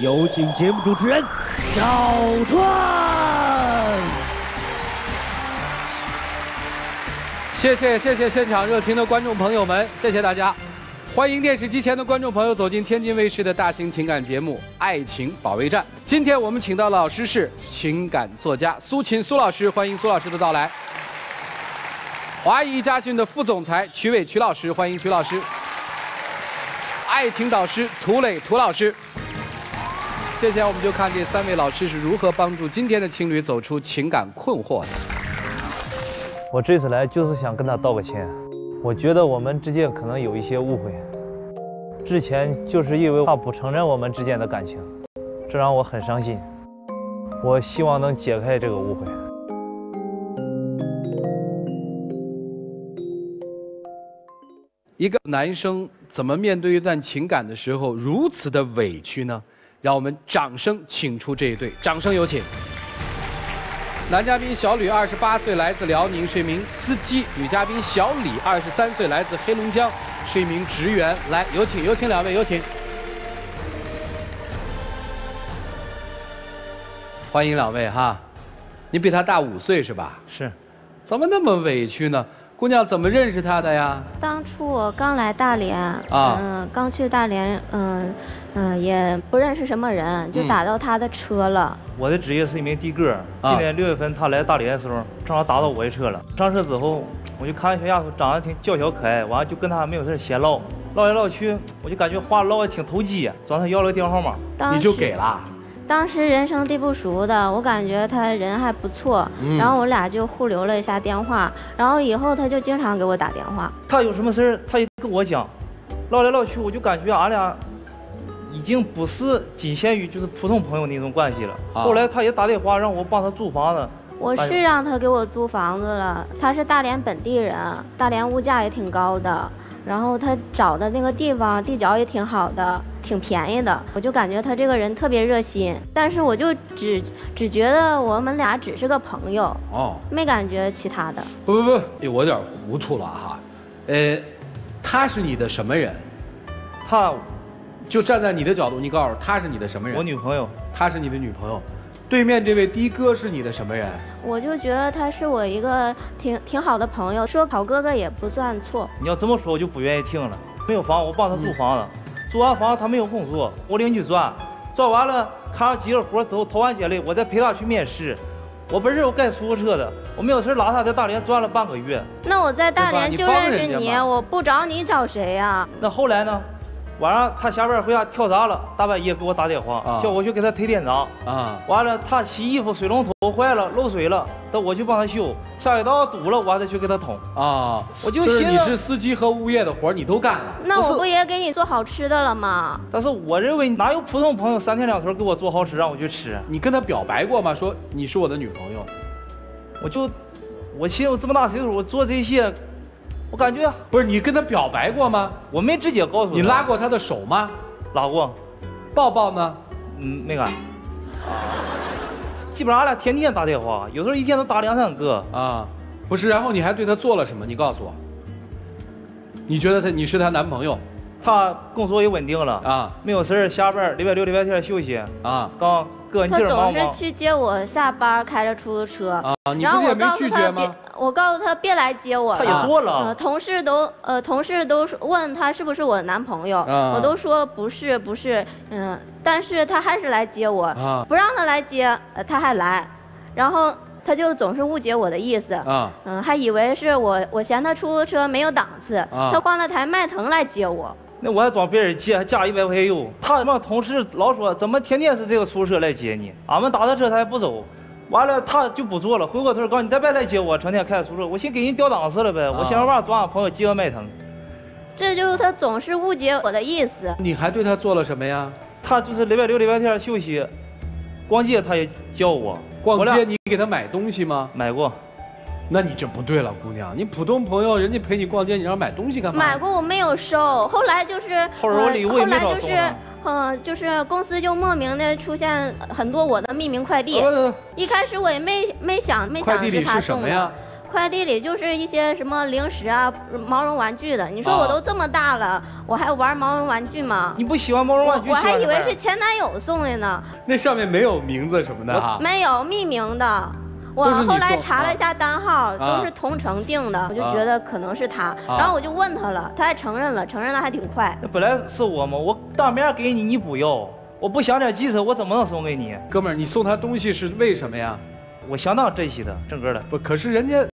有请节目主持人小川。 谢谢现场热情的观众朋友们，谢谢大家。欢迎电视机前的观众朋友走进天津卫视的大型情感节目《爱情保卫战》。今天我们请到的老师是情感作家苏秦苏老师，欢迎苏老师的到来。华谊家训的副总裁曲伟曲老师，欢迎曲老师。爱情导师涂磊涂老师。接下来我们就看这3位老师是如何帮助今天的情侣走出情感困惑的。 我这次来就是想跟他道个歉。我觉得我们之间可能有一些误会，之前就是因为他不承认我们之间的感情，这让我很伤心。我希望能解开这个误会。 一个男生怎么面对一段情感的时候如此的委屈呢？让我们掌声请出这一对，掌声有请。男嘉宾小吕28岁，来自辽宁，是一名司机；女嘉宾小李23岁，来自黑龙江，是一名职员。来，有请2位，有请。欢迎2位哈，你比他大5岁是吧？ 是。 怎么那么委屈呢？姑娘怎么认识他的呀？ 当初我刚来大连，刚去大连，也不认识什么人，就打到他的车了。 我的职业是一名的哥，今年6月份他来大连的时候，正好打到我的车了。上车之后，我就看小丫头长得挺娇小可爱，完了就跟她没有事闲唠，唠来唠去，我就感觉话唠得挺投机，找他要了个电话号码， 你就给了。 当时人生地不熟的，我感觉他人还不错，然后我俩就互留了一下电话，然后以后他就经常给我打电话。 他有什么事儿，他也跟我讲，唠来唠去，我就感觉俺俩已经不是仅限于就是普通朋友那种关系了。后来他也打电话让我帮他租房子， 我是让他给我租房子了。他是大连本地人，大连物价也挺高的，然后他找的那个地方地角也挺好的，挺便宜的。我就感觉他这个人特别热心，但是我就只觉得我们俩只是个朋友，没感觉其他的。 不，我有点糊涂了哈。他是你的什么人？ 他就站在你的角度，你告诉我他是你的什么人？ 我女朋友。 他是你的女朋友。对面这位的哥是你的什么人？ 我就觉得他是我一个挺好的朋友，说好哥哥也不算错。 你要这么说我就不愿意听了。没有房，我帮他租房子，租完房他没有工作，我领去赚完了，看上几个活之后投完简历，我再陪他去面试。我本身我开出租车的，我没有事拉他在大连转了半个月。 那我在大连就认识你，我不找你找谁呀？ 那后来呢？晚上他下班回家跳闸了，大半夜给我打电话，叫我去给他推电闸。完了他洗衣服水龙头坏了漏水了，等我去帮他修。下水道堵了，我还得去给他捅。我就寻思你是司机和物业的活你都干了。 那我不也给你做好吃的了吗？ 但是我认为哪有普通朋友3天2头给我做好吃让我去吃？ 你跟他表白过吗？说你是我的女朋友。 我寻思我这么大岁数，我做这些。我感觉不是你跟他表白过吗？ 我没直接告诉他。 你拉过他的手吗？ 拉过。 抱抱呢？ 没敢。基本上俺俩天天打电话，有时候一天都打2、3个。 不是，然后你还对他做了什么？你告诉我。你觉得你是他男朋友？ 他工作也稳定了没有事下班礼拜6、礼拜天休息刚个人劲儿忙。 他总是去接我下班，开着出租车你不是也没拒绝吗？ 我告诉他别来接我了。 他也做了。 同事都问他是不是我的男朋友，我都说不是，但是他还是来接我，不让他来接，他还来，然后他就总是误解我的意思，还以为是我嫌他出租车没有档次，他换了台迈腾来接我。 那我还装别人接，还加100块钱油。他们同事老说怎么天天是这个出租车来接你，俺们打他车他也不走。完了他就不做了，回过头告诉你再别来接我，成天开出租车，我先给人调档次了呗，我想办法找俺朋友接个迈腾。 这就是他总是误解我的意思。 你还对他做了什么呀？ 他就是礼拜6、礼拜天休息，逛街他也叫我。 逛街你给他买东西吗？ 买过。 那你这不对了，姑娘，你普通朋友人家陪你逛街，你让买东西干嘛？ 买过，我没有收，后来就是后来礼物也没少送。 就是公司就莫名的出现很多我的匿名快递。一开始我也没想是他送的。 快递里就是一些什么零食啊、毛绒玩具的。你说我都这么大了，我还玩毛绒玩具吗？ 你不喜欢毛绒玩具？ 我还以为是前男友送的呢。 那上面没有名字什么的哈？ 没有匿名的。我后来查了一下单号，都是同城订的，我就觉得可能是他。然后我就问他了，他还承认了，承认的还挺快。 那本来是我嘛，我当面给你，你不要，我不想点急事，我怎么能送给你？ 哥们儿，你送他东西是为什么呀？ 我相当珍惜他，整个的。 不，可是人家，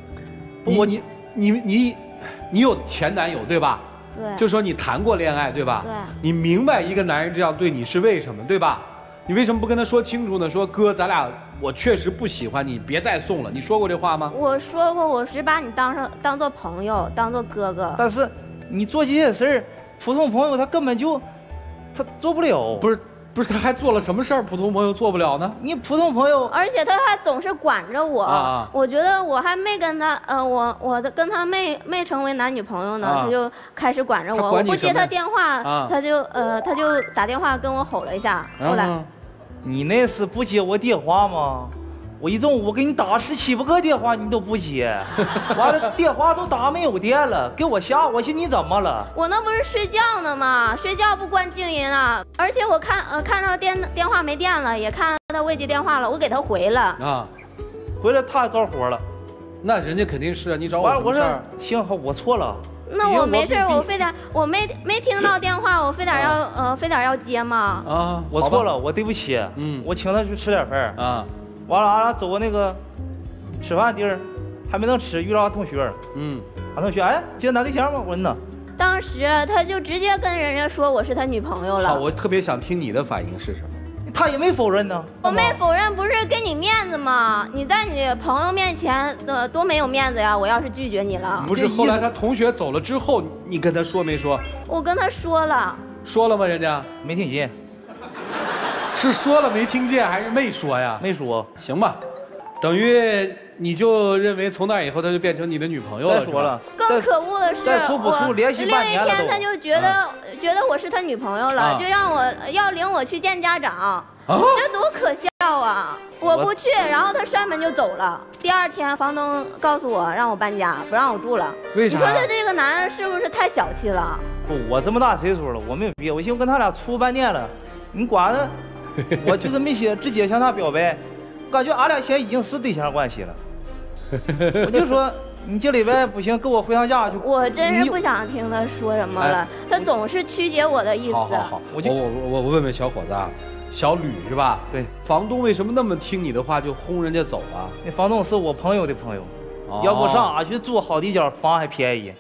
你有前男友对吧？ 对。 就说你谈过恋爱对吧？ 对。 你明白一个男人这样对你是为什么对吧？你为什么不跟他说清楚呢？说哥，咱俩我确实不喜欢你，别再送了。你说过这话吗？ 我说过，我是把你当做朋友，当做哥哥。 但是你做这些事儿，普通朋友他根本就他做不了。 不是，他还做了什么事儿？普通朋友做不了呢？ 你普通朋友， 而且他还总是管着我。我觉得我还没跟他，跟他没成为男女朋友呢，他就开始管着我。我不接他电话，他就打电话跟我吼了一下。后来， 你那是不接我电话吗？我一中午给你打17、8个电话，你都不接，完了电话都打没有电了，给我吓，我寻你怎么了？ 我那不是睡觉呢吗？睡觉不关静音啊！而且我看到电话没电了，也看到他未接电话了，我给他回了啊， 回来他着火了， 那人家肯定是你找我什么事儿？ 幸好我错了。 那我没事，我非得我没听到电话，我非得要接吗？ 啊，我错了，我对不起。我请他去吃点饭啊。完了，俺俩走过那个吃饭地儿，还没能吃，遇到俺同学。俺同学，哎，今天谈对象吗？我说呢。 当时他就直接跟人家说我是他女朋友了。 好，我特别想听你的反应是什么？ 他也没否认呢。 我没否认，不是给你面子吗？你在你朋友面前多没有面子呀！我要是拒绝你了， 不是后来他同学走了之后，你跟他说没说？ 我跟他说了。 说了吗？人家没听见。 是说了没听见，还是没说呀？ 没说。 行吧，等于你就认为从那以后他就变成你的女朋友了。 再说了。 更可恶的是， 我另一天他就觉得我是他女朋友了，就让我要领我去见家长。这多可笑啊！我不去，然后他摔门就走了。第二天，房东告诉我让我搬家，不让我住了。 为啥？ 你说他这个男人是不是太小气了？ 不，我这么大岁数了，我没有别，我寻思跟他俩处半年了，你管呢？我就是没直接向他表白，感觉俺俩现在已经是对象关系了。我就说你这礼拜不行，跟我回趟家去。 我真是不想听他说什么了，他总是曲解我的意思。 好，我问问小伙子啊，小吕是吧？ 对。 房东为什么那么听你的话就轰人家走啊？ 那房东是我朋友的朋友，要不上俺去住好地角，房还便宜。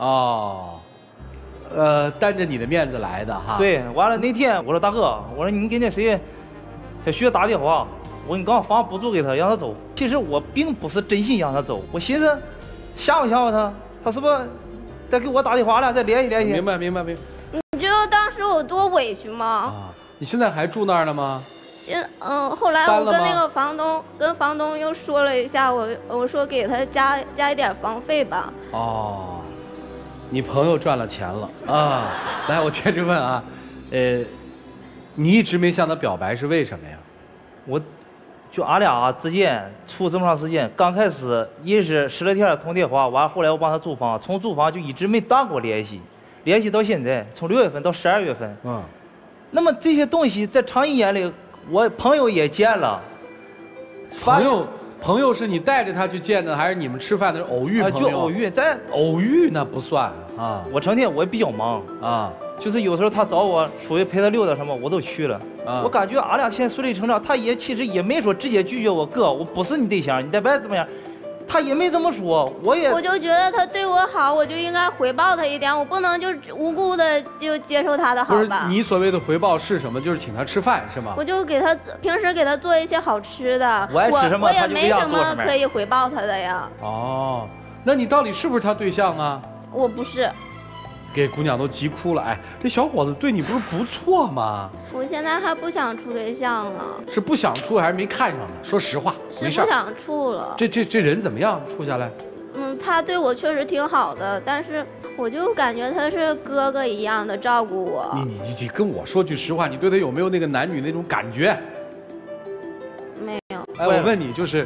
担着你的面子来的哈。 对，完了那天我说大哥，我说你给那谁小薛打电话，我说你刚房补助给他，让他走。其实我并不是真心让他走，我寻思吓唬吓唬他，他是不是再给我打电话了，再联系联系？ 明白。 你知道当时我多委屈吗？ 你现在还住那儿呢吗？ 后来我跟那个房东又说了一下，我说给他加一点房费吧。 你朋友赚了钱了啊！来，我接着问啊，你一直没向他表白是为什么呀？ 就俺俩之间处这么长时间，刚开始也是10来天通电话，完后来我帮他租房，从租房就一直没断过联系，联系到现在，从6月份到12月份。那么这些东西在常人眼里，我朋友也见了。 朋友是你带着他去见的，还是你们吃饭的偶遇朋友？ 就偶遇， 偶遇那不算啊。 我成天我也比较忙啊，就是有时候他找我出去陪他溜达什么，我都去了。我感觉俺俩现在顺理成章，他也其实也没说直接拒绝我，哥，我不是你对象，你在外怎么样？他也没这么说，我就觉得他对我好，我就应该回报他一点，我不能就无故的就接受他的好吧？ 不是，你所谓的回报是什么？就是请他吃饭是吗？ 我就平时给他做一些好吃的， 我爱吃什么我也没什么可以回报他的呀。 那你到底是不是他对象啊？ 我不是。 给姑娘都急哭了，哎，这小伙子对你不是不错吗？ 我现在还不想处对象了。 是不想处还是没看上他？说实话，没事。 不想处了。 这人怎么样？处下来？ 他对我确实挺好的，但是我就感觉他是哥哥一样的照顾我。 你跟我说句实话，你对他有没有那个男女那种感觉？ 没有。 哎，我问你，就是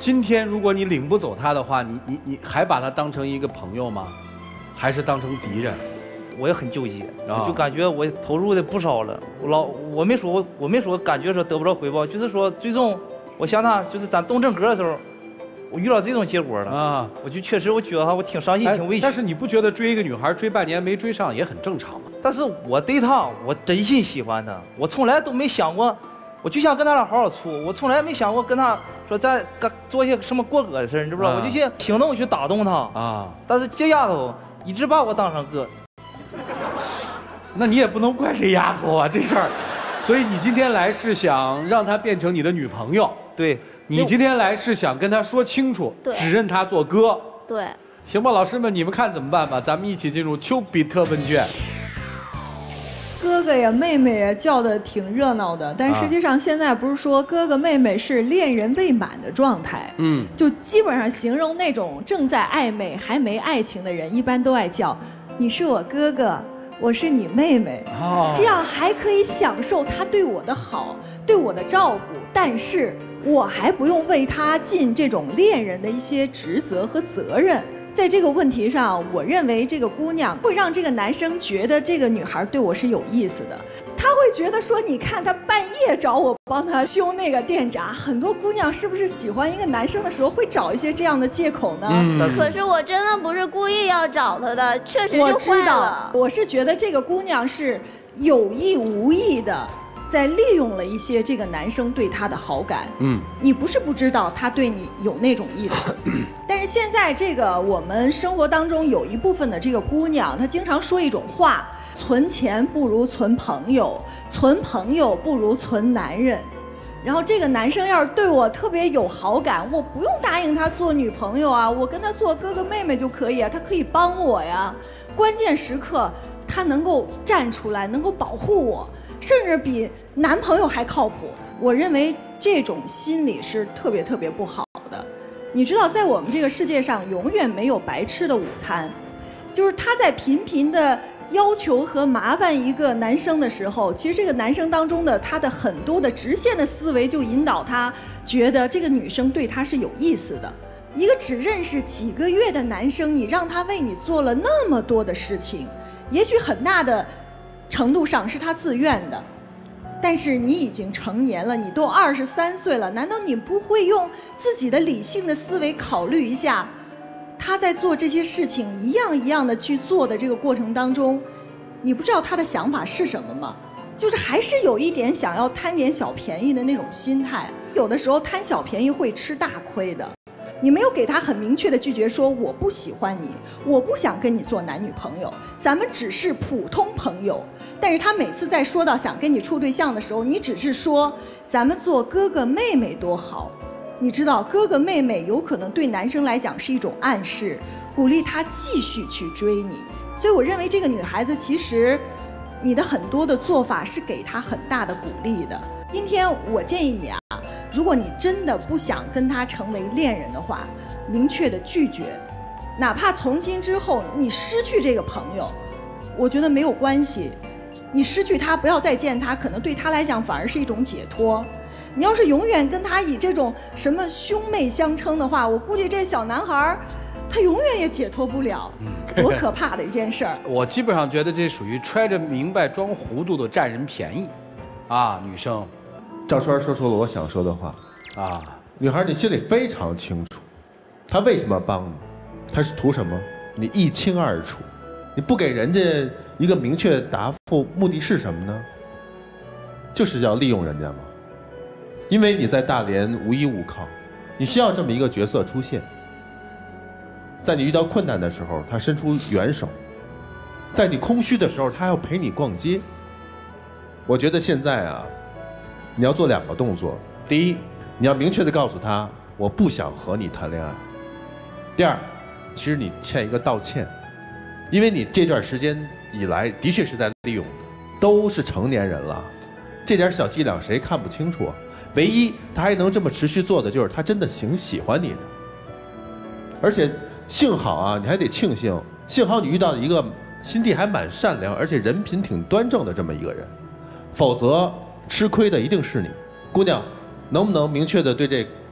今天如果你领不走他的话，你还把他当成一个朋友吗？还是当成敌人？ 我也很纠结，就感觉我投入的不少了。我没说感觉说得不着回报，就是说最终我想他就是咱动正格的时候，我遇到这种结果了啊，我就确实我觉得我挺伤心，挺委屈。 但是你不觉得追一个女孩追半年没追上也很正常吗？ 但是我对她，我真心喜欢她，我从来都没想过，我就想跟她俩好好处，我从来没想过跟她说咱做些什么过格的事儿，你知不知道？我就去行动去打动她啊。但是这丫头一直把我当成哥。 那你也不能怪这丫头啊，这事儿，所以你今天来是想让她变成你的女朋友？ 对， 你今天来是想跟她说清楚，只认她做哥。 对， 行吧，老师们，你们看怎么办吧？咱们一起进入丘比特问卷。 哥哥呀，妹妹呀，叫的挺热闹的，但实际上现在不是说哥哥妹妹是恋人未满的状态，就基本上形容那种正在暧昧还没爱情的人，一般都爱叫你是我哥哥。我是你妹妹，这样还可以享受他对我的好，对我的照顾，但是我还不用为他尽这种恋人的一些职责和责任。在这个问题上，我认为这个姑娘会让这个男生觉得这个女孩对我是有意思的，他会觉得说，你看他半夜找我帮他修那个电闸，很多姑娘是不是喜欢一个男生的时候会找一些这样的借口呢？ 可是我真的不是故意要找他的，确实就坏了。我知道， 我是觉得这个姑娘是有意无意的在利用了一些这个男生对她的好感。你不是不知道他对你有那种意思，但是现在这个我们生活当中有一部分的这个姑娘，她经常说一种话。存钱不如存朋友，存朋友不如存男人。然后这个男生要是对我特别有好感，我不用答应他做女朋友啊，我跟他做哥哥妹妹就可以啊，他可以帮我呀。关键时刻他能够站出来，能够保护我，甚至比男朋友还靠谱。我认为这种心理是特别特别不好的。你知道，在我们这个世界上永远没有白吃的午餐，就是他在频频的要求和麻烦一个男生的时候，其实这个男生当中的他的很多的直线的思维就引导他觉得这个女生对他是有意思的。一个只认识几个月的男生，你让他为你做了那么多的事情，也许很大的程度上是他自愿的，但是你已经成年了，你都23岁了，难道你不会用自己的理性的思维考虑一下，他在做这些事情一样一样的去做的这个过程当中，你不知道他的想法是什么吗？就是还是有一点想要贪点小便宜的那种心态。有的时候贪小便宜会吃大亏的。你没有给他很明确的拒绝说我不喜欢你，我不想跟你做男女朋友，咱们只是普通朋友。但是他每次在说到想跟你处对象的时候，你只是说咱们做哥哥妹妹多好。你知道哥哥妹妹有可能对男生来讲是一种暗示，鼓励他继续去追你。所以我认为这个女孩子其实你的很多的做法是给她很大的鼓励的。今天我建议你啊，如果你真的不想跟他成为恋人的话，明确的拒绝，哪怕从今之后你失去这个朋友，我觉得没有关系。你失去他，不要再见他，可能对他来讲反而是一种解脱。你要是永远跟他以这种什么兄妹相称的话，我估计这小男孩他永远也解脱不了，多可怕的一件事儿。 我基本上觉得这属于揣着明白装糊涂的占人便宜啊，女生。 赵川说出了我想说的话啊， 女孩你心里非常清楚，他为什么帮你，他是图什么，你一清二楚。你不给人家一个明确的答复，目的是什么呢？就是要利用人家吗？因为你在大连无依无靠，你需要这么一个角色出现。在你遇到困难的时候，他伸出援手；在你空虚的时候，他要陪你逛街。我觉得现在啊，你要做2个动作：第一，你要明确的告诉他，我不想和你谈恋爱；第二，其实你欠一个道歉，因为你这段时间以来的确是在利用的，都是成年人了，这点小伎俩谁看不清楚啊？唯一他还能这么持续做的，就是他真的挺喜欢你的。而且幸好啊，你还得庆幸，幸好你遇到一个心地还蛮善良，而且人品挺端正的这么一个人，否则吃亏的一定是你。姑娘，能不能明确的对这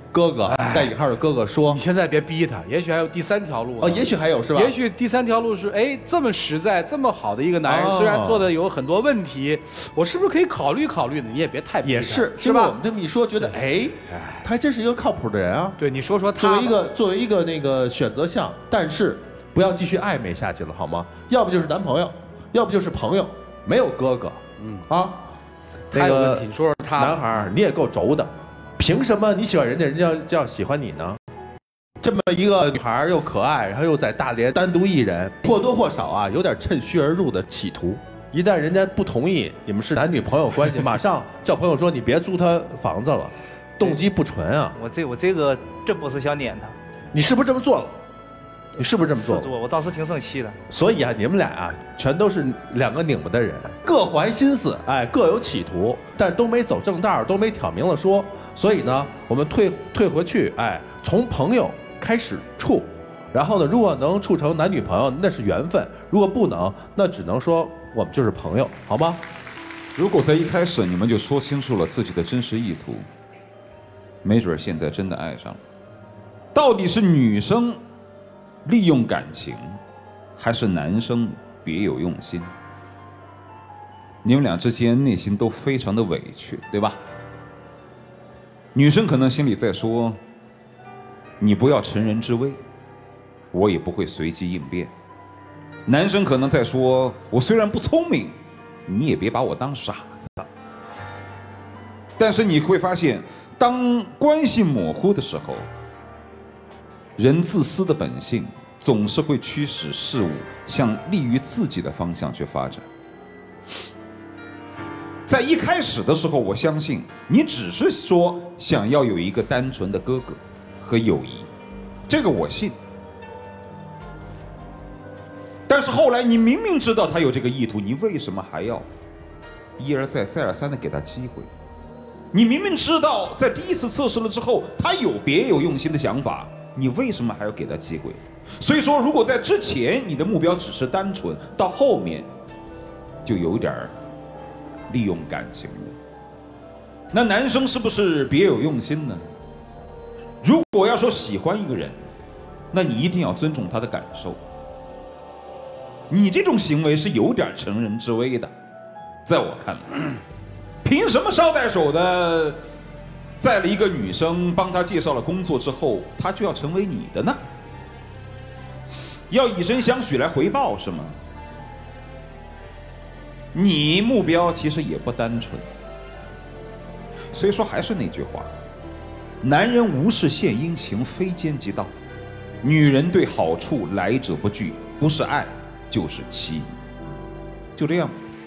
哥哥带引号的哥哥说， 你现在别逼他，也许还有第3条路哦，也许还有是吧？ 也许第3条路是，哎，这么实在、这么好的一个男人，虽然做的有很多问题，我是不是可以考虑考虑呢？你也别太逼他， 也是，是吧？我们这么一说，觉得哎，他还真是一个靠谱的人啊。 对，你说说他作为一个那个选择项，但是不要继续暧昧下去了，好吗？要不就是男朋友，要不就是朋友，没有哥哥。 他有问题，你说说他。 男孩，你也够轴的。凭什么你喜欢人家，人家就要喜欢你呢？这么一个女孩又可爱，然后又在大连单独一人，或多或少啊有点趁虚而入的企图。一旦人家不同意，你们是男女朋友关系，马上叫朋友说你别租他房子了，动机不纯啊！ 我这个真不是想撵他， 你是不是这么做了？你是不是这么做？ 是做，我当时挺生气的。 所以啊，你们俩啊，全都是2个拧巴的人，各怀心思，哎，各有企图，但都没走正道，都没挑明了说。所以呢，我们退回去，哎，从朋友开始处，然后呢，如果能处成男女朋友，那是缘分；如果不能，那只能说我们就是朋友，好吗？ 如果在一开始你们就说清楚了自己的真实意图，没准现在真的爱上了。到底是女生利用感情，还是男生别有用心？你们俩之间内心都非常的委屈，对吧？女生可能心里在说，你不要乘人之危，我也不会随机应变。男生可能在说，我虽然不聪明，你也别把我当傻子。但是你会发现，当关系模糊的时候，人自私的本性总是会驱使事物向利于自己的方向去发展。在一开始的时候，我相信你只是说想要有一个单纯的哥哥和友谊，这个我信。但是后来你明明知道他有这个意图，你为什么还要一而再再而三的给他机会？你明明知道在第1次测试了之后他有别有用心的想法，你为什么还要给他机会？所以说，如果在之前你的目标只是单纯，到后面就有点利用感情了。那男生是不是别有用心呢？如果要说喜欢一个人，那你一定要尊重他的感受。你这种行为是有点乘人之危的，在我看来，凭什么捎带手的载了一个女生，帮她介绍了工作之后，她就要成为你的呢？要以身相许来回报是吗？你目标其实也不单纯。所以说还是那句话，男人无事献殷勤，非奸即盗；女人对好处来者不拒，不是爱就是欺。就这样。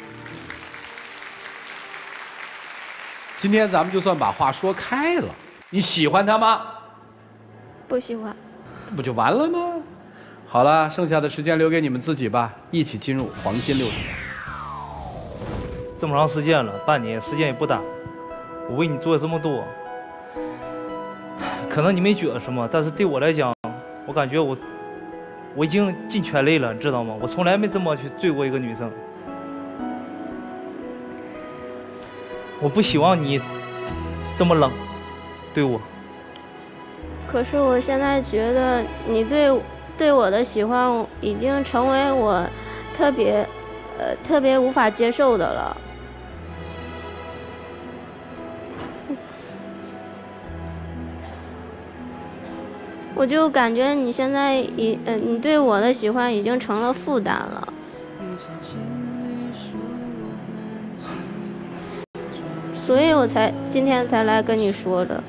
今天咱们就算把话说开了，你喜欢他吗？ 不喜欢。 不就完了吗？好了，剩下的时间留给你们自己吧，一起进入黄金60年。 这么长时间了，半年，时间也不短，我为你做了这么多，可能你没觉得什么，但是对我来讲，我感觉我已经尽全力了，知道吗？我从来没这么去追过一个女生。我不希望你这么冷对我。 可是我现在觉得你对我的喜欢已经成为我特别无法接受的了。我就感觉你现在你对我的喜欢已经成了负担了。所以我今天才来跟你说的。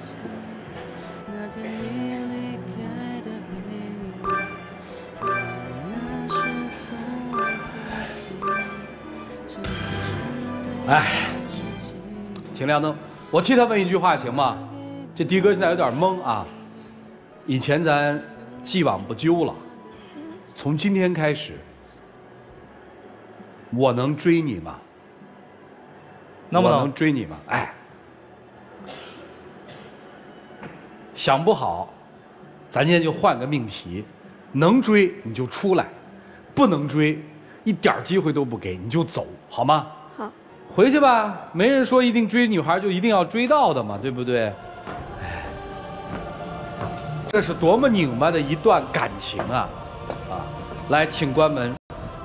哎，请亮灯，我替他问一句话行吗？这的哥现在有点懵啊。以前咱既往不咎了，从今天开始，我能追你吗？我能追你吗？哎，想不好，咱今天就换个命题，能追你就出来，不能追，一点机会都不给你就走，好吗？ 好。 回去吧，没人说一定追女孩就一定要追到的嘛，对不对？ 这是多么拧巴的一段感情啊！来，请关门。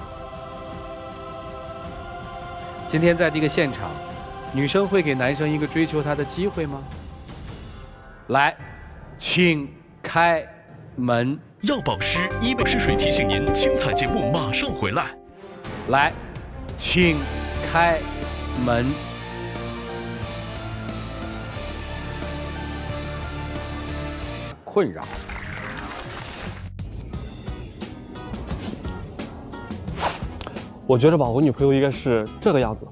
今天在这个现场，女生会给男生一个追求她的机会吗？来，请开门。 要保湿医美试水提醒您，精彩节目马上回来。 来，请开门。困扰。 我觉着吧，我女朋友应该是这个样子，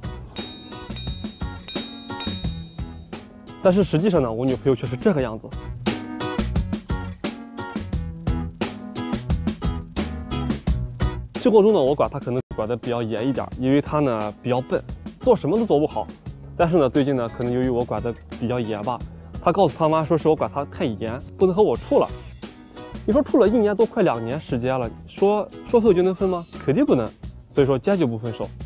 但是实际上呢，我女朋友却是这个样子。生活中呢，我管她可能管得比较严一点，因为她呢比较笨，做什么都做不好。但是呢，最近呢，可能由于我管得比较严吧，她告诉她妈说是我管她太严，不能和我处了。你说处了1年多，快2年时间了，说分就能分吗？肯定不能。所以说坚决不分手。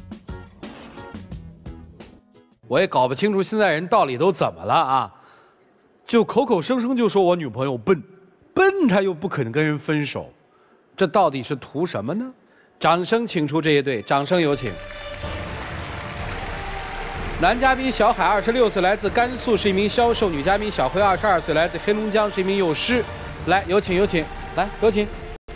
我也搞不清楚现在人到底都怎么了啊！就口口声声就说我女朋友笨，笨她又不肯跟人分手，这到底是图什么呢？掌声请出这一对，掌声有请。男嘉宾小海26岁，来自甘肃，是一名销售；女嘉宾小辉22岁，来自黑龙江，是一名幼师。来，有请，有请，来，有请。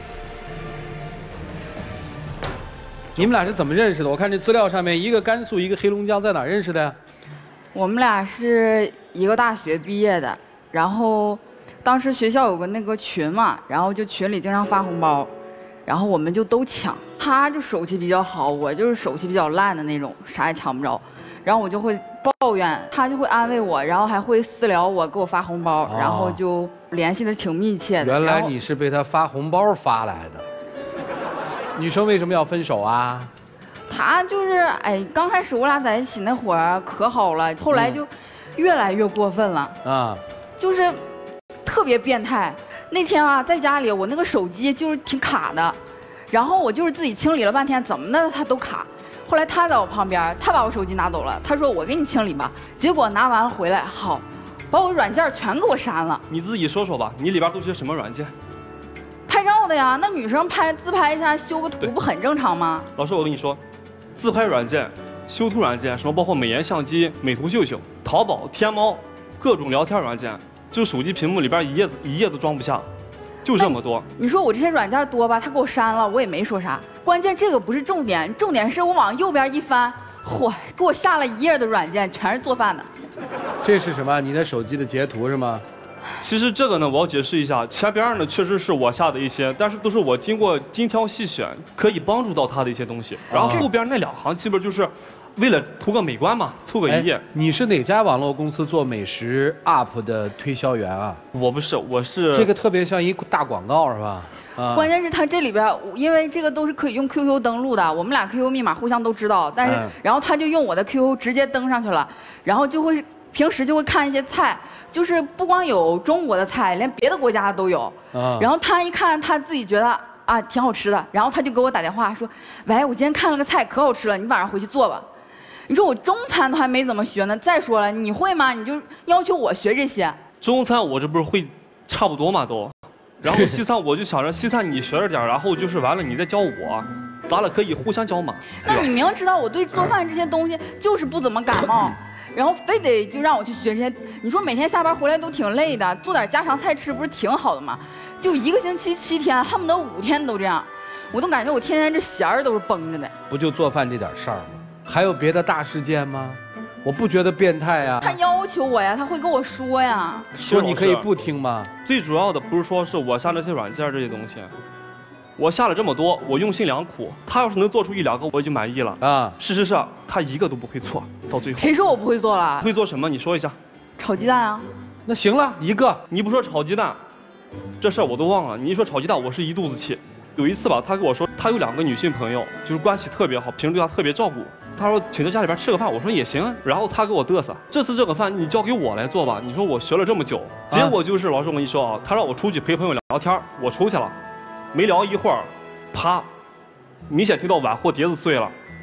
你们俩是怎么认识的？我看这资料上面，一个甘肃，一个黑龙江，在哪认识的呀？ 我们俩是一个大学毕业的，然后当时学校有个那个群嘛，然后就群里经常发红包，然后我们就都抢。他就手气比较好，我就是手气比较烂的那种，啥也抢不着。然后我就会抱怨，他就会安慰我，然后还会私聊我，给我发红包，然后就联系的挺密切的。 原来你是被他发红包发来的。女生为什么要分手啊？ 他就是刚开始我俩在一起那会儿可好了，后来就越来越过分了啊，就是特别变态。那天啊，在家里我那个手机就是挺卡的，然后我就是自己清理了半天，怎么的它都卡。后来他在我旁边，他把我手机拿走了，他说我给你清理吧。结果拿完了回来，好，把我软件全给我删了。 你自己说说吧，你里边都些什么软件？ 拍照的呀，那女生自拍一下修个图不很正常吗？ 老师，我跟你说，自拍软件、修图软件，什么包括美颜相机、美图秀秀、淘宝、天猫，各种聊天软件，就手机屏幕里边一页都装不下，就这么多。你说我这些软件多吧，他给我删了，我也没说啥。关键这个不是重点，重点是我往右边一翻，嚯，给我下了1页的软件，全是做饭的。 这是什么？你的手机的截图是吗？ 其实这个呢，我要解释一下，前边呢确实是我下的一些，但是都是我经过精挑细选，可以帮助到他的一些东西。然后后边那2行基本就是为了图个美观嘛，凑个1页。 你是哪家网络公司做美食 UP 的推销员啊？ 我不是，我是这个特别像一大广告是吧？ 关键是他这里边，因为这个都是可以用 QQ 登录的，我们俩 QQ 密码互相都知道，但是然后他就用我的 QQ 直接登上去了，然后就会平时就会看一些菜，就是不光有中国的菜，连别的国家的都有。然后他一看，他自己觉得啊挺好吃的，然后他就给我打电话说，喂，我今天看了个菜可好吃了，你晚上回去做吧。你说我中餐都还没怎么学呢，再说了你会吗？你就要求我学这些。 中餐我这不是会差不多嘛都，然后西餐我就想着西餐你学着点，然后就是完了你再教我，咱俩可以互相教嘛。 那你明知道我对做饭这些东西就是不怎么感冒。然后非得就让我去学这些，你说每天下班回来都挺累的，做点家常菜吃不是挺好的吗？就1个星期7天，恨不得5天都这样，我都感觉我天天这弦儿都是绷着的。 不就做饭这点事儿吗？还有别的大事件吗？我不觉得变态啊。 他要求我呀，他会跟我说呀。 说你可以不听吗？ 最主要的不是说是我下那些软件这些东西。我下了这么多，我用心良苦，他要是能做出1、2个，我已经满意了啊。事实上，他1个都不会错，到最后。 谁说我不会做了？ 会做什么？你说一下。 炒鸡蛋啊。 那行了，1个。 你不说炒鸡蛋，这事儿我都忘了。你一说炒鸡蛋，我是一肚子气。有一次吧，他跟我说，他有2个女性朋友，就是关系特别好，平时对他特别照顾。他说请到家里边吃个饭，我说也行。然后他给我嘚瑟，这次这个饭你交给我来做吧。你说我学了这么久，结果就是老师我跟你说啊，他让我出去陪朋友聊天，我出去了，没聊一会儿。啪！明显听到碗或碟子碎了，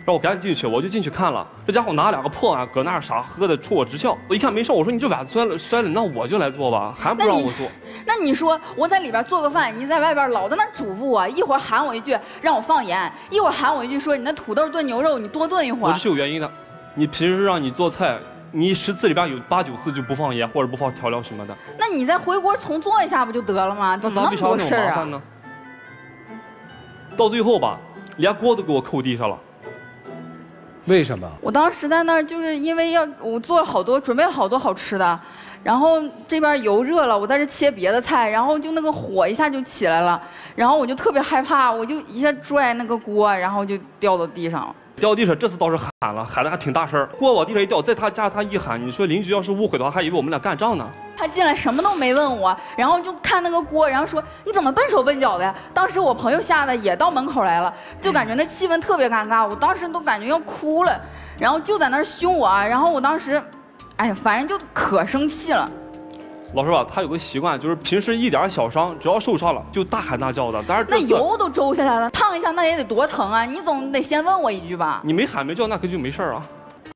让我赶紧进去，我就进去看了，这家伙拿2个破碗搁那儿傻呵呵的冲我直笑。我一看没事，我说你这碗摔了，那我就来做吧，还不让我做。 那你说我在里边做个饭，你在外边老在那嘱咐我，一会儿喊我一句让我放盐，一会儿喊我一句说你那土豆炖牛肉你多炖一会儿。 我这是有原因的，你平时让你做菜，你10次里边有8、9次就不放盐或者不放调料什么的。 那你再回锅重做一下不就得了吗？ 那咱为啥那么麻烦呢？到最后吧，连锅都给我扣地上了。 为什么？ 我当时在那儿就是因为我做了好多，准备了好多好吃的，然后这边油热了，我在这切别的菜，然后就那个火一下就起来了，然后我就特别害怕，我就一下拽那个锅，然后就掉到地上了。 掉地上，这次倒是喊了，喊的还挺大声。锅往地上一掉，在他家他一喊，你说邻居要是误会的话，还以为我们俩干仗呢。 他进来什么都没问我，然后就看那个锅，然后说你怎么笨手笨脚的呀？当时我朋友吓得也到门口来了，就感觉那气氛特别尴尬，我当时都感觉要哭了，然后就在那儿凶我，然后我当时，哎呀，反正就可生气了。 老师吧，他有个习惯，就是平时一点小伤，只要受伤了就大喊大叫的。但是那油都周下来了，烫一下那也得多疼啊！你总得先问我一句吧？ 你没喊没叫，那可就没事啊。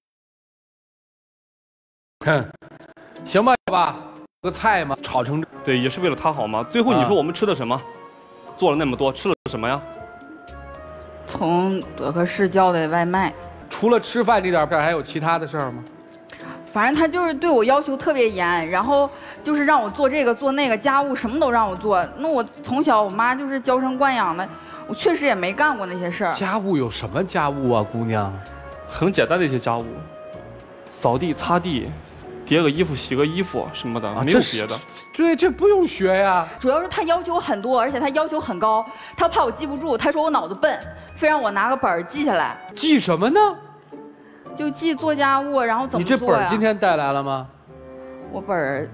行吧，个菜嘛，炒成对，也是为了他好嘛。最后你说我们吃的什么？做了那么多，吃了什么呀？ 从德克士叫的外卖。 除了吃饭这点事儿，还有其他的事儿吗？ 反正他就是对我要求特别严，然后就是让我做这个做那个，家务什么都让我做。那我从小我妈就是娇生惯养的，我确实也没干过那些事儿。 家务有什么家务啊，姑娘？ 很简单的一些家务，扫地、擦地、叠个衣服、洗个衣服什么的，没有别的。 对，这不用学呀。 主要是他要求很多，而且他要求很高，他怕我记不住，他说我脑子笨，非让我拿个本儿记下来。 记什么呢？ 就记做家务，然后怎么做呀？ 你这本儿今天带来了吗？ 我本儿，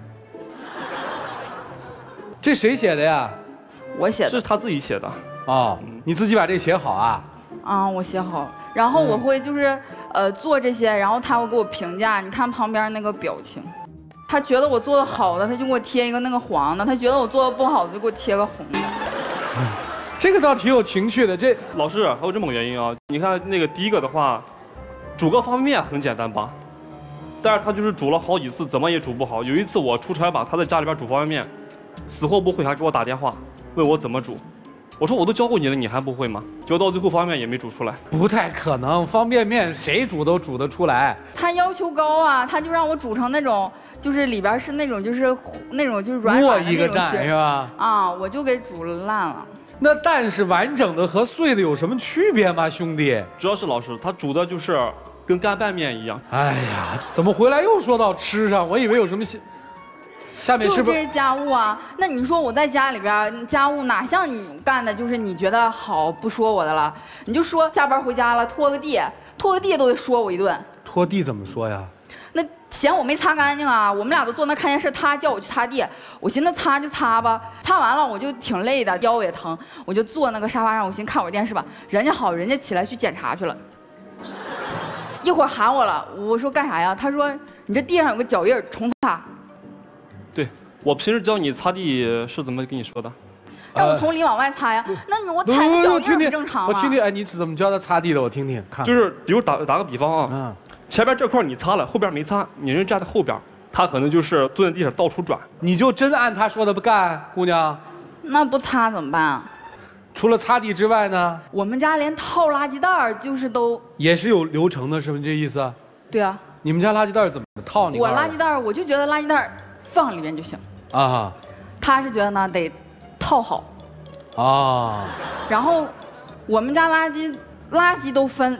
这谁写的呀？ 我写的。 是他自己写的。 哦，你自己把这写好啊？ 啊，我写好，然后我会就是做这些，然后他会给我评价。你看旁边那个表情，他觉得我做的好的，他就给我贴一个那个黄的；他觉得我做的不好的，就给我贴个红的。 这个倒挺有情趣的。这老师还有这么个原因啊？你看那个第一个的话。煮个方便面很简单吧，但是他就是煮了好几次，怎么也煮不好。有一次我出差吧，他在家里边煮方便面，死活不会，还给我打电话问我怎么煮。我说我都教过你了，你还不会吗？结果到最后方便面也没煮出来。 不太可能，方便面谁煮都煮得出来。 他要求高啊，他就让我煮成那种，就是里边是那种就是软软的那种形是吧？ 啊，我就给煮烂了。 那蛋是完整的和碎的有什么区别吗，兄弟？ 主要是老师他煮的就是跟干拌面一样。 哎呀，怎么回来又说到吃上？我以为有什么下面是不是？ 就这些家务啊？那你说我在家里边家务哪像你干的，就是你觉得好不说我的了？你就说下班回家了拖个地都得说我一顿。 拖地怎么说呀？ 那嫌我没擦干净啊！我们俩都坐那看电视，他叫我去擦地，我寻思擦就擦吧，擦完了我就挺累的，腰也疼，我就坐那个沙发上，我寻思看会儿电视吧。人家好，人家起来去检查去了，一会儿喊我了，我说干啥呀？他说你这地上有个脚印，重擦。 对，我平时教你擦地是怎么跟你说的？ 让我从里往外擦呀？那我踩个脚印不正常吗？ 我听听，哎，你怎么教他擦地的？我听听看。 就是比如打个比方啊。前边这块你擦了，后边没擦，你人站在后边，他可能就是蹲在地上到处转。 你就真按他说的不干，姑娘？ 那不擦怎么办啊？ 除了擦地之外呢？ 我们家连套垃圾袋就是都也是有流程的，是不是这意思？ 对啊。 你们家垃圾袋怎么套？ 我垃圾袋我就觉得垃圾袋放里面就行。啊。他是觉得呢得套好。啊。然后我们家垃圾都分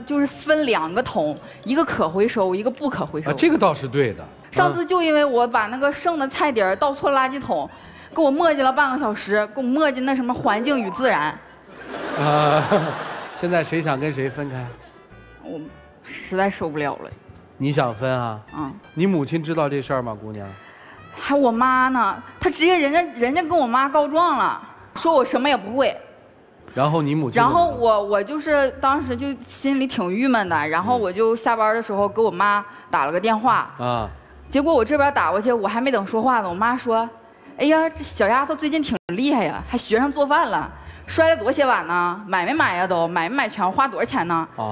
2个桶，一个可回收，一个不可回收。 这个倒是对的。 上次就因为我把那个剩的菜底儿倒错垃圾桶，给我磨叽了半个小时，给我磨叽那什么环境与自然。 现在谁想跟谁分开？ 我实在受不了了。 你想分啊？嗯。你母亲知道这事儿吗，姑娘？ 还我妈呢，她直接人家跟我妈告状了，说我什么也不会。 然后你母亲， 然后我就是当时就心里挺郁闷的，然后我就下班的时候给我妈打了个电话啊，结果我这边打过去，我还没等说话呢，我妈说：“哎呀，这小丫头最近挺厉害呀，还学上做饭了，摔了多些碗呢，买没买呀都买没买全，花多少钱呢？”啊，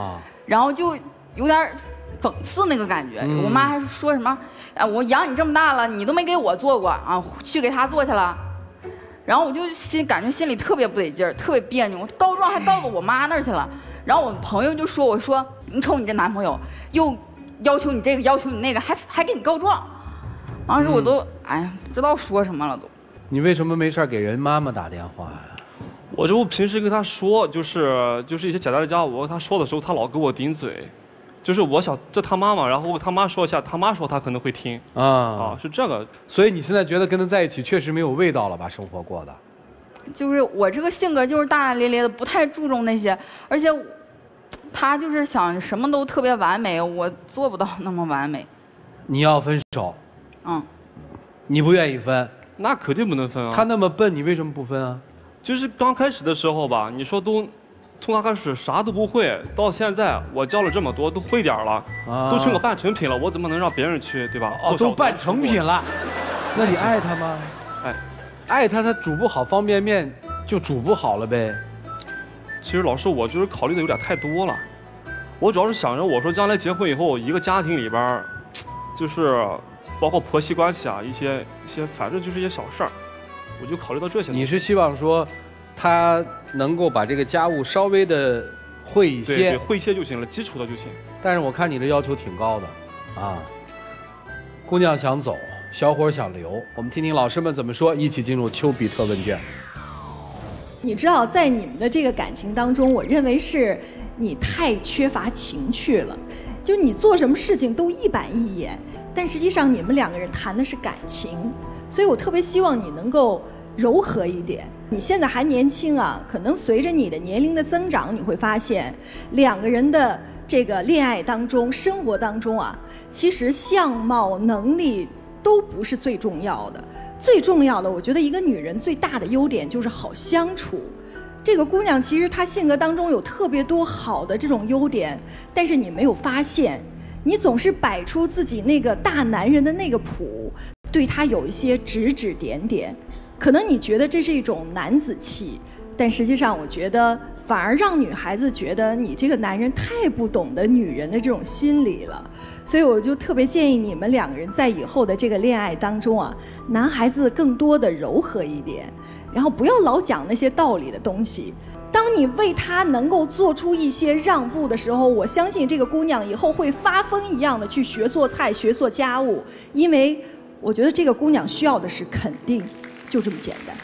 然后就有点讽刺那个感觉。我妈还说什么，我养你这么大了，你都没给我做过啊，去给他做去了。然后我就感觉心里特别不得劲儿，特别别扭。告状还告到我妈那儿去了。然后我朋友就说，我说你瞅你这男朋友，又要求你这个要求你那个，还给你告状。当时我都不知道说什么了都。 你为什么没事给人妈妈打电话呀？ 我就平时跟他说，就是一些简单的家务，我跟他说的时候，他老给我顶嘴。就是我想这他妈妈，然后我跟他妈说一下，他妈说他可能会听是这个。 所以你现在觉得跟他在一起确实没有味道了吧？生活过的。 就是我这个性格就是大大咧咧的，不太注重那些，而且他就是想什么都特别完美，我做不到那么完美。 你要分手？你不愿意分？ 那肯定不能分啊。 他那么笨，你为什么不分啊？ 就是刚开始的时候吧，你说都从他开始啥都不会，到现在我教了这么多，都会点了，都成个半成品了，我怎么能让别人去，对吧？ 都半成品了，那你爱他吗？爱他，他煮不好方便面就煮不好了呗。 其实老师，我就是考虑的有点太多了，我主要是想着我说将来结婚以后，一个家庭里边，就是包括婆媳关系啊，一些反正就是一些小事儿，我就考虑到这些。 你是希望说，他能够把这个家务稍微的会一些， 对，会一些就行了，基础的就行。 但是我看你的要求挺高的，啊，姑娘想走，小伙想留，我们听听老师们怎么说，一起进入丘比特问卷。 你知道，在你们的这个感情当中，我认为是你太缺乏情趣了，就你做什么事情都一板一眼，但实际上你们两个人谈的是感情，所以我特别希望你能够柔和一点。你现在还年轻啊，可能随着你的年龄的增长，你会发现两个人的这个恋爱当中、生活当中啊，其实相貌、能力都不是最重要的。最重要的，我觉得一个女人最大的优点就是好相处。这个姑娘其实她性格当中有特别多好的这种优点，但是你没有发现，你总是摆出自己那个大男人的那个谱，对她有一些指指点点。可能你觉得这是一种男子气，但实际上我觉得反而让女孩子觉得你这个男人太不懂得女人的这种心理了。所以我就特别建议你们两个人在以后的这个恋爱当中啊，男孩子更多的柔和一点，然后不要老讲那些道理的东西。当你为他能够做出一些让步的时候，我相信这个姑娘以后会发疯一样的去学做菜、学做家务，因为我觉得这个姑娘需要的是肯定，就这么简单。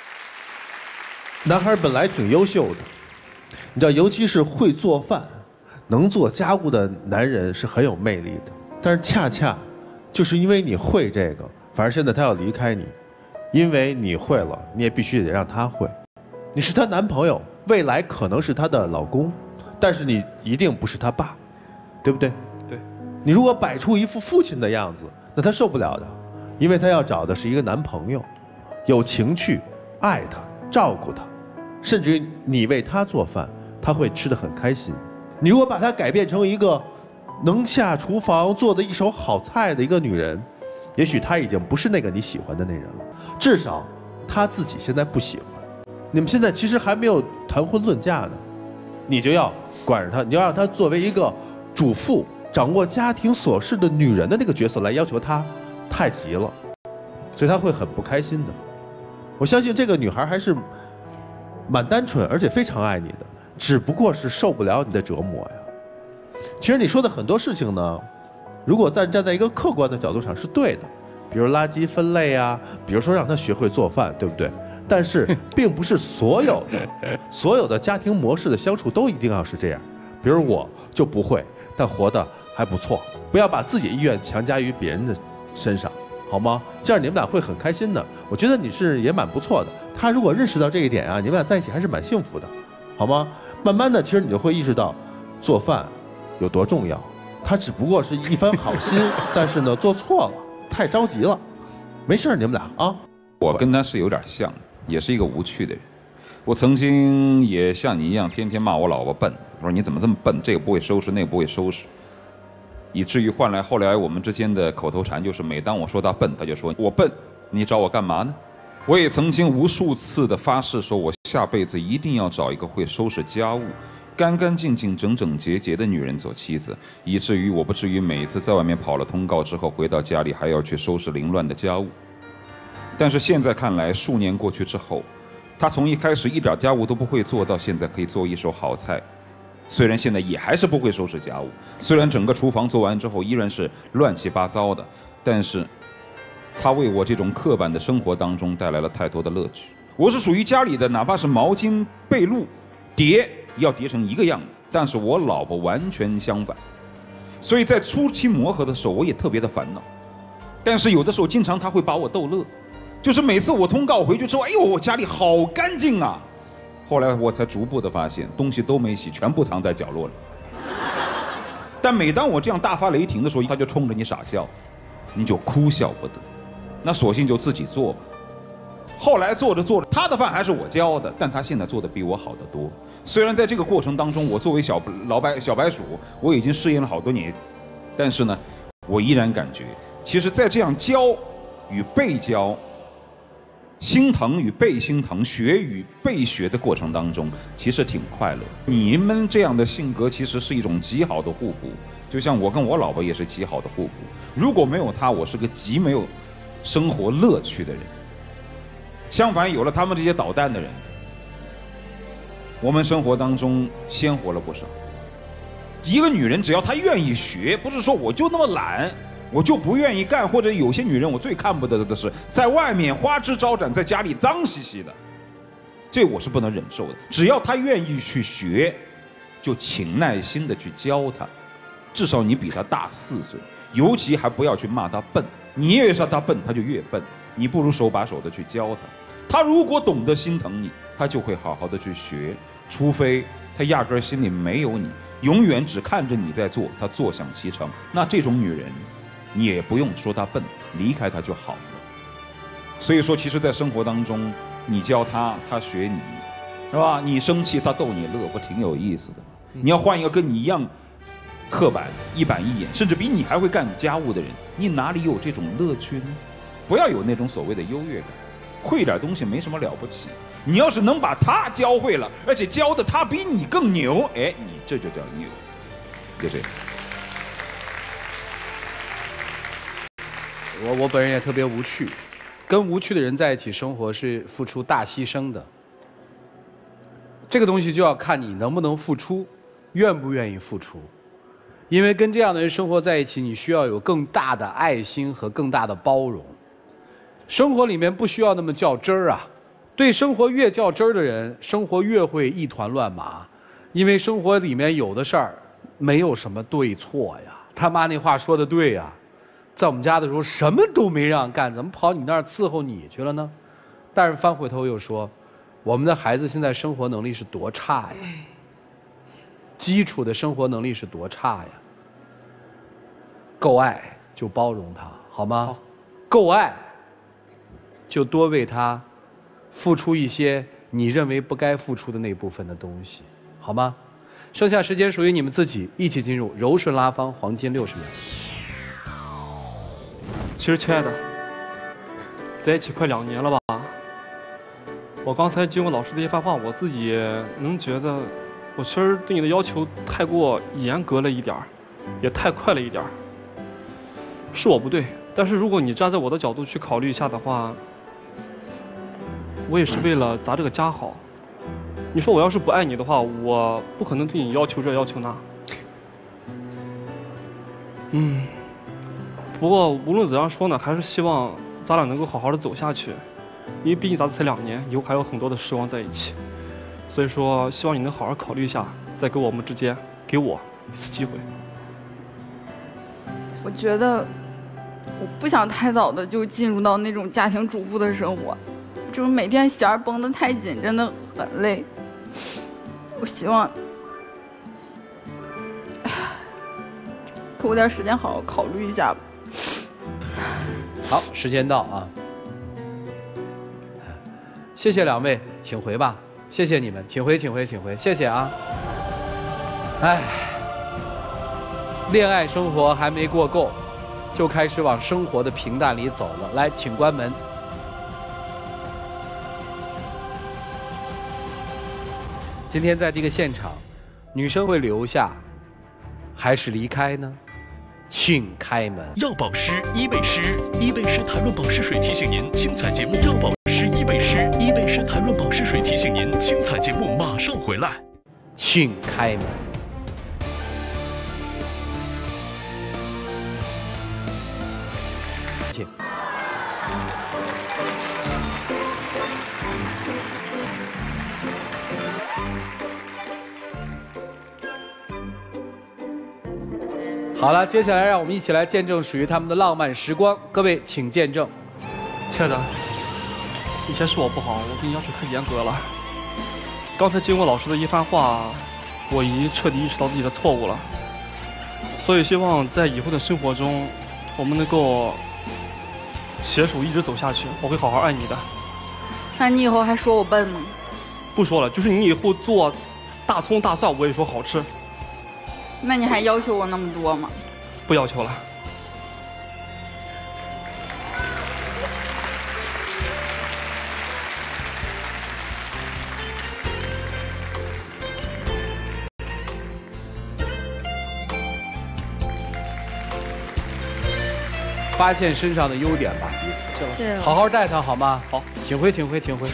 男孩本来挺优秀的，你知道，尤其是会做饭、能做家务的男人是很有魅力的。但是恰恰就是因为你会这个，反而现在他要离开你，因为你会了，你也必须得让他会。你是她男朋友，未来可能是她的老公，但是你一定不是他爸，对不对？ 对。 你如果摆出一副父亲的样子，那他受不了的，因为他要找的是一个男朋友，有情趣，爱他，照顾他。甚至于你为他做饭，他会吃得很开心。你如果把他改变成一个能下厨房做的一手好菜的一个女人，也许他已经不是那个你喜欢的那人了，至少他自己现在不喜欢。你们现在其实还没有谈婚论嫁呢，你就要管着他，你要让他作为一个主妇、掌握家庭琐事的女人的那个角色来要求他，太急了，所以他会很不开心的。我相信这个女孩还是蛮单纯，而且非常爱你的，只不过是受不了你的折磨呀。其实你说的很多事情呢，如果站在一个客观的角度上是对的，比如垃圾分类啊，比如说让他学会做饭，对不对？但是并不是所有的家庭模式的相处都一定要是这样。比如我就不会，但活得还不错。不要把自己意愿强加于别人的身上，好吗？这样你们俩会很开心的。我觉得你是也蛮不错的。他如果认识到这一点啊，你们俩在一起还是蛮幸福的，好吗？慢慢的，其实你就会意识到做饭有多重要。他只不过是一番好心，但是呢做错了，太着急了。没事，你们俩啊。 我跟他是有点像，也是一个无趣的人。我曾经也像你一样，天天骂我老婆笨，我说你怎么这么笨，这个不会收拾，那个不会收拾，以至于换来后来我们之间的口头禅就是，每当我说他笨，他就说我笨，你找我干嘛呢？我也曾经无数次的发誓说，我下辈子一定要找一个会收拾家务、 干干净净、整整洁洁的女人做妻子，以至于我不至于每次在外面跑了通告之后，回到家里还要去收拾凌乱的家务。但是现在看来，数年过去之后，她从一开始一点家务都不会做，到现在可以做一手好菜。虽然现在也还是不会收拾家务，虽然整个厨房做完之后依然是乱七八糟的，但是她为我这种刻板的生活当中带来了太多的乐趣。我是属于家里的，哪怕是毛巾、被褥、叠要叠成一个样子，但是我老婆完全相反。所以在初期磨合的时候，我也特别的烦恼。但是有的时候，经常她会把我逗乐，就是每次我通告回去之后，哎呦，我家里好干净啊！后来我才逐步的发现，东西都没洗，全部藏在角落里。但每当我这样大发雷霆的时候，她就冲着你傻笑，你就哭笑不得。那索性就自己做吧。后来做着做着，她的饭还是我教的，但她现在做的比我好得多。虽然在这个过程当中，我作为小白鼠，我已经适应了好多年，但是呢，我依然感觉，其实，在这样教与被教、心疼与被心疼、学与被学的过程当中，其实挺快乐。你们这样的性格其实是一种极好的互补，就像我跟我老婆也是极好的互补。如果没有她，我是个极没有生活乐趣的人。相反，有了他们这些捣蛋的人，我们生活当中鲜活了不少。一个女人只要她愿意学，不是说我就那么懒，我就不愿意干，或者有些女人我最看不得的是在外面花枝招展，在家里脏兮兮的，这我是不能忍受的。只要她愿意去学，就请耐心的去教她，至少你比她大4岁，尤其还不要去骂她笨，你越说她笨，她就越笨，你不如手把手的去教她。她如果懂得心疼你，她就会好好的去学，除非她压根儿心里没有你，永远只看着你在做，她坐享其成。那这种女人，你也不用说她笨，离开她就好了。所以说，其实，在生活当中，你教她，她学你，是吧？你生气，她逗你乐，不挺有意思的？你要换一个跟你一样刻板、一板一眼，甚至比你还会干家务的人，你哪里有这种乐趣呢？不要有那种所谓的优越感。会点东西没什么了不起，你要是能把他教会了，而且教的他比你更牛，哎，你这就叫牛。就这样。 我本人也特别无趣，跟无趣的人在一起生活是付出大牺牲的。这个东西就要看你能不能付出，愿不愿意付出。因为跟这样的人生活在一起，你需要有更大的爱心和更大的包容。生活里面不需要那么较真儿啊，对生活越较真儿的人，生活越会一团乱麻。因为生活里面有的事儿没有什么对错呀。他妈那话说的对呀，在我们家的时候什么都没让干，怎么跑你那儿伺候你去了呢？但是翻回头又说，我们的孩子现在生活能力是多差呀，基础的生活能力是多差呀。够爱就包容他，好吗？够爱就多为他付出一些你认为不该付出的那部分的东西，好吗？剩下时间属于你们自己，一起进入柔顺拉芳黄金60秒。 其实，亲爱的，在一起快2年了吧？我刚才经过老师的一番话，我自己能觉得，我其实对你的要求太过严格了一点儿，也太快了一点儿。是我不对，但是如果你站在我的角度去考虑一下的话，我也是为了咱这个家好。你说我要是不爱你的话，我不可能对你要求这要求那。不过无论怎样说呢，还是希望咱俩能够好好的走下去，因为毕竟咱才2年，以后还有很多的时光在一起。所以说，希望你能好好考虑一下，再给我们之间给我一次机会。 我觉得我不想太早的就进入到那种家庭主妇的生活，就是每天弦儿绷得太紧，真的很累。我希望给我点时间好好考虑一下吧。 好，时间到啊！谢谢2位，请回吧。谢谢你们，请回，请回，请回，谢谢啊！哎，恋爱生活还没过够，就开始往生活的平淡里走了。来，请关门。今天在这个现场， 女生会留下，还是离开呢？请开门。 要保湿伊贝诗，伊贝诗弹润保湿水提醒您，精彩节目要保湿伊贝诗，伊贝诗弹润保湿水提醒您，精彩节目马上回来。 请开门。请。好了，接下来让我们一起来见证属于他们的浪漫时光。各位，请见证。 亲爱的，以前是我不好，我对你要求太严格了。刚才经过老师的一番话，我已经彻底意识到自己的错误了。所以希望在以后的生活中，我们能够携手一直走下去。我会好好爱你的。 那你以后还说我笨吗？ 不说了，就是你以后做大葱大蒜，我也说好吃。 那你还要求我那么多吗？ 不要求了。 发现身上的优点吧，彼此。好好待他好吗？好，请回，请回，请回。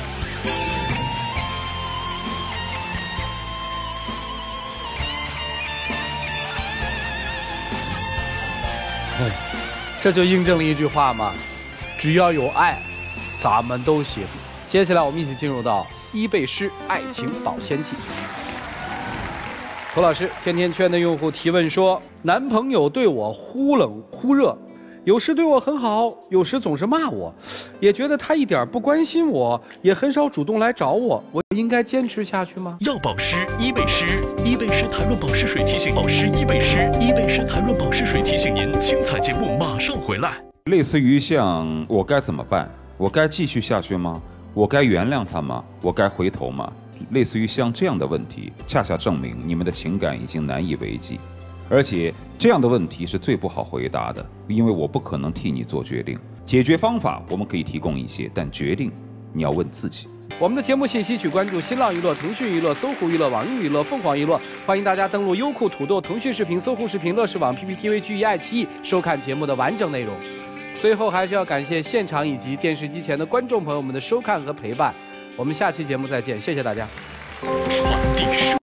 这就印证了一句话嘛，只要有爱，咱们都行。接下来我们一起进入到伊贝诗爱情保鲜剂。涂老师，甜甜圈的用户提问说，男朋友对我忽冷忽热，有时对我很好，有时总是骂我，也觉得他一点不关心我，也很少主动来找我，我应该坚持下去吗？ 要保湿伊贝诗，伊贝诗弹润保湿水提醒保湿伊贝诗，伊贝诗弹润保湿水提醒您，精彩节目马上回来。 类似于像我该怎么办？我该继续下去吗？我该原谅他吗？我该回头吗？类似于像这样的问题，恰恰证明你们的情感已经难以为继。而且这样的问题是最不好回答的，因为我不可能替你做决定。解决方法我们可以提供一些，但决定你要问自己。 我们的节目信息，请关注新浪娱乐、腾讯娱乐、搜狐娱乐、网易娱乐、凤凰娱乐。欢迎大家登录优酷、土豆、腾讯视频、搜狐视频、乐视网、PPTV、聚一、爱奇艺收看节目的完整内容。最后还是要感谢现场以及电视机前的观众朋友们的收看和陪伴。我们下期节目再见，谢谢大家。